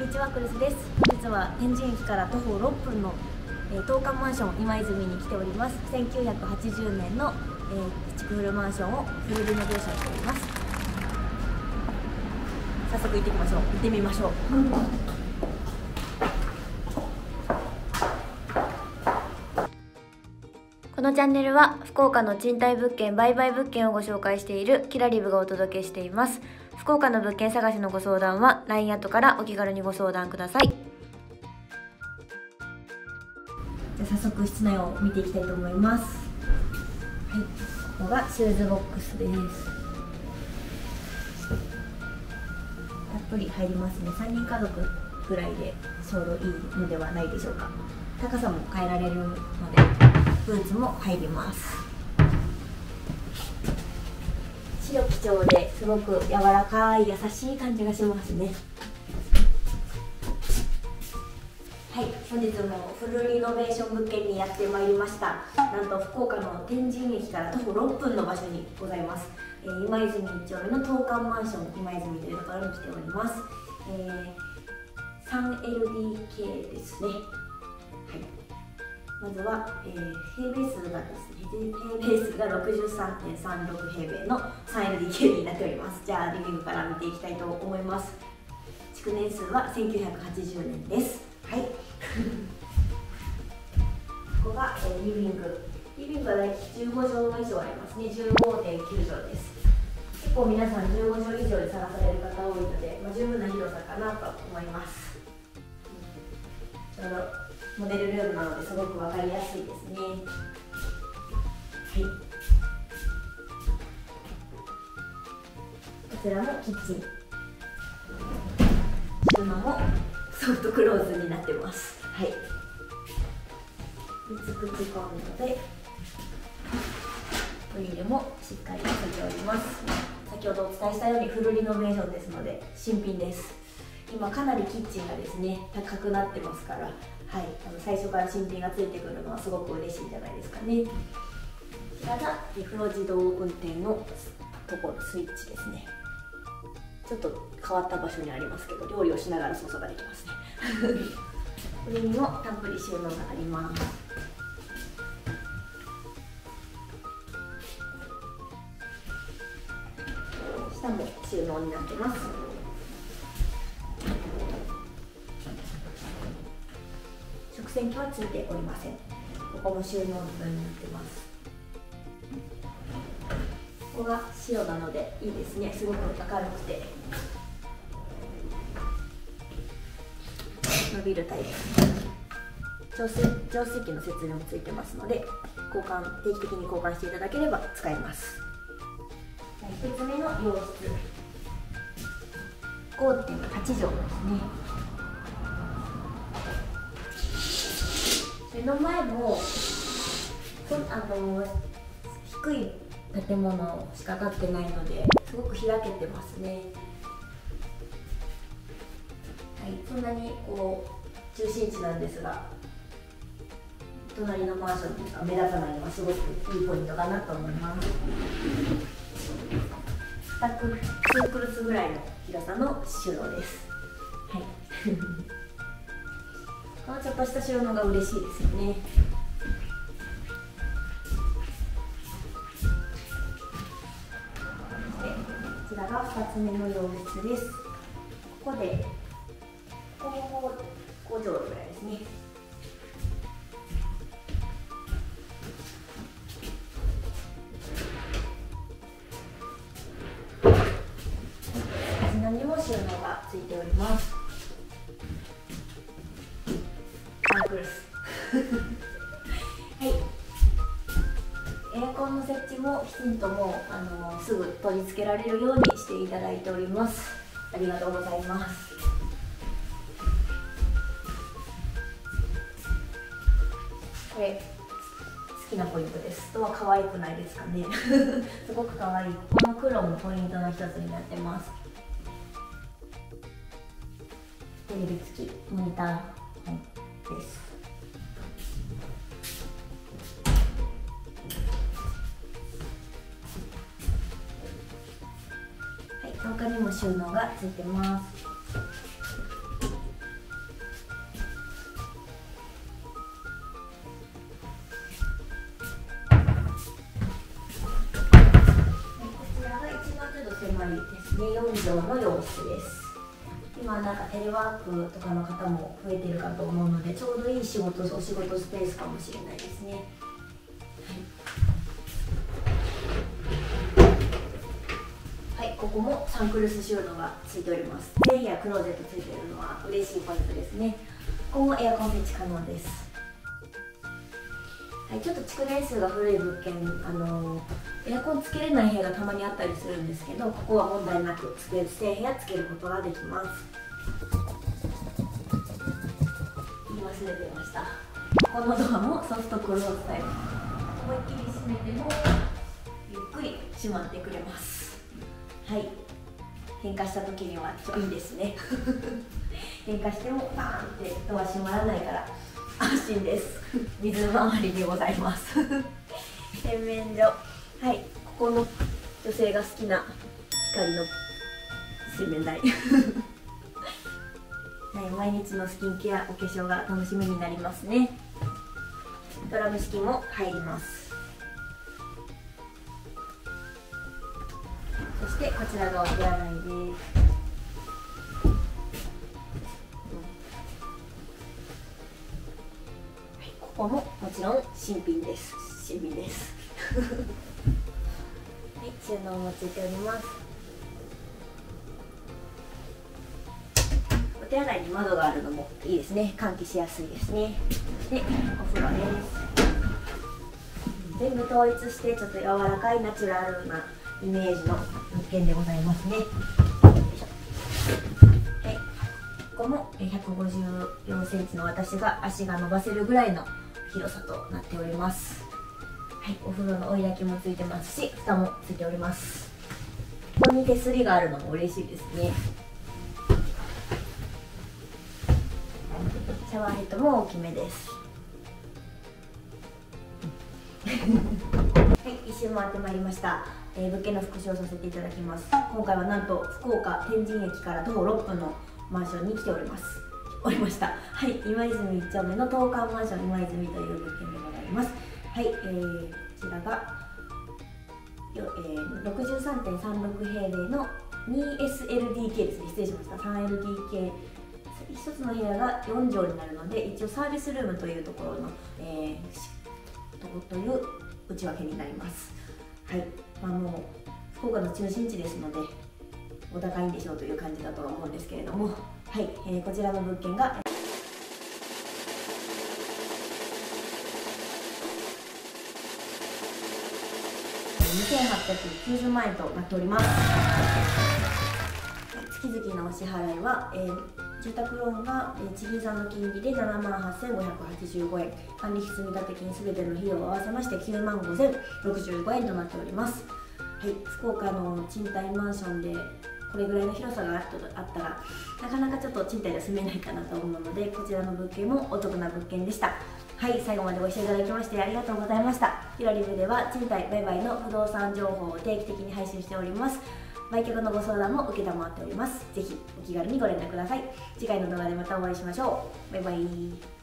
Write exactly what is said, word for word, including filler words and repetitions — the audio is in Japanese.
んにちは、クルスです。本日は天神駅から徒歩ろっぷんの、えー、当館マンション今泉に来ております。せんきゅうひゃくはちじゅうねんの、えー、築フルマンションをフルリノベーションしております。早速行ってみましょう。行ってみましょう。このチャンネルは福岡の賃貸物件、売買物件をご紹介しているキラリブがお届けしています。福岡の物件探しのご相談は ライン アットからお気軽にご相談ください。じゃあ早速室内を見ていきたいと思います。はい、ここがシューズボックスです。たっぷり入りますね。さんにん家族ぐらいでちょうどいいのではないでしょうか。高さも変えられるのでブーツも入ります。白基調ですごく柔らかい優しい感じがしますね。はい、本日もフルリノベーション物件にやってまいりました。なんと福岡の天神駅から徒歩ろっぷんの場所にございます。えー、今泉いっ丁目の当館マンション今泉というところに来ております。えー、スリーエルディーケー ですね。はい、まずは、えー、平米数がですね、平米数が ろくじゅうさんてんさんろく 平米の スリーエルディーケー になっております。じゃあリビングから見ていきたいと思います。築年数はせんきゅうひゃくはちじゅうねんです。はい。ここが、えー、リビング。リビングは大体じゅうごじょう以上ありますね。じゅうごてんきゅうじょうです。結構皆さんじゅうごじょう以上で探される方多いので、まあ、十分な広さかなと思います。ちょうどモデルルームなのですごく分かりやすいですね。はい、こちらもキッチン、収納もソフトクローズになってます。はい、でつくち込むのでトイレもしっかりついております。先ほどお伝えしたようにフルリノベーションですので新品です。今かなりキッチンがですね高くなってますから、はい、あの最初から新品がついてくるのはすごく嬉しいんじゃないですかね。こちらが風呂自動運転のところスイッチですね。ちょっと変わった場所にありますけど、料理をしながら操作ができますね。これにもたっぷり収納があります。下も収納になってます。食洗機はついておりません。ここも収納部分になってます。ここが白なのでいいですね。すごく明るくて伸びるタイプ。浄水浄水器の設備もついてますので交換定期的に交換していただければ使えます。ひとつめの洋室 ごてんはちじょうですね。目の前もそあの低い建物しか建ってないのですごく開けてますね。はい、そんなにこう中心地なんですが隣のマンションが目立たないのはすごくいいポイントかなと思います。にククルスぐらいの広さの収納です。はい。このちょっとした収納が嬉しいですよね。で、こちらがふたつめの洋室です。ここでここごじょうぐらいですね。何も収納がついております。ワンクルスはい、エアコンの設置もきちんともうあのすぐ取り付けられるようにしていただいております。ありがとうございます。これ好きなポイントです。とは可愛くないですかねすごく可愛い。この黒もポイントの一つになってます。テレビ付きモニターです。はい、廊下にも収納がついてます。 まりですね、よん畳の洋室です。今なんかテレワークとかの方も増えてるかと思うので、ちょうどいい仕事お仕事スペースかもしれないですね。はい、はい、ここもサンクルス収納がついております。全部やクローゼットついてるのは嬉しいポイントですね。ここもエアコン設置可能です。はい、ちょっと築年数が古い物件、あのー、エアコンつけれない部屋がたまにあったりするんですけど、ここは問題なくつけ正部屋つけることができます。言い忘れてました。このドアもソフトクローズタイプ。思いっきり閉めてもゆっくり閉まってくれます。はい、変化した時にはいいですね。変化してもパーンってドア閉まらないから安心です。水回りでございます。洗面所、はい、ここの女性が好きな光の洗面台。はい、毎日のスキンケア、お化粧が楽しみになりますね。ドラム式も入ります。そしてこちらがお手洗いです。ここももちろん新品です。新品です。はい、収納もついております。お手洗いに窓があるのもいいですね。換気しやすいですね。で、お風呂です。全部統一してちょっと柔らかいナチュラルなイメージの物件でございますね。ここもひゃくごじゅうよんセンチの私が足が伸ばせるぐらいの広さとなっております。はい、お風呂の追い焚きもついてますし、蓋もついております。ここに手すりがあるのも嬉しいですね。シャワーヘッドも大きめです。はい、一周回ってまいりました。えー、物件の復習をさせていただきます。今回はなんと福岡天神駅から徒歩ろっぷんのマンションに来ております。おりました。はい、今泉いっ丁目の東館マンション今泉という物件でございます。はい、えー、こちらがよ、えー、ろくじゅうさんてんさんろく平米の にエスエルディーケー ですね。失礼しました。さんエルディーケー、ひとつの部屋がよん畳になるので、一応サービスルームというところの、えー、とこという内訳になります。はい、まあ、もう福岡の中心地ですのでお高いんでしょうという感じだとは思うんですけれども、はい、えー、こちらの物件がにせんはっぴゃくきゅうじゅうまんえんとなっております。月々のお支払いは、えー、住宅ローンが、えー、地銀さんの金利でななまんはっせんごひゃくはちじゅうごえん、管理費積立金すべての費用を合わせましてきゅうまんごせんろくじゅうごえんとなっております。はい、福岡の賃貸マンションでこれぐらいの広さがあったらなかなかちょっと賃貸では住めないかなと思うので、こちらの物件もお得な物件でした。はい、最後までご視聴いただきましてありがとうございました。ひろり部では賃貸売買の不動産情報を定期的に配信しております。売却のご相談も承っております。ぜひお気軽にご連絡ください。次回の動画でまたお会いしましょう。バイバイ。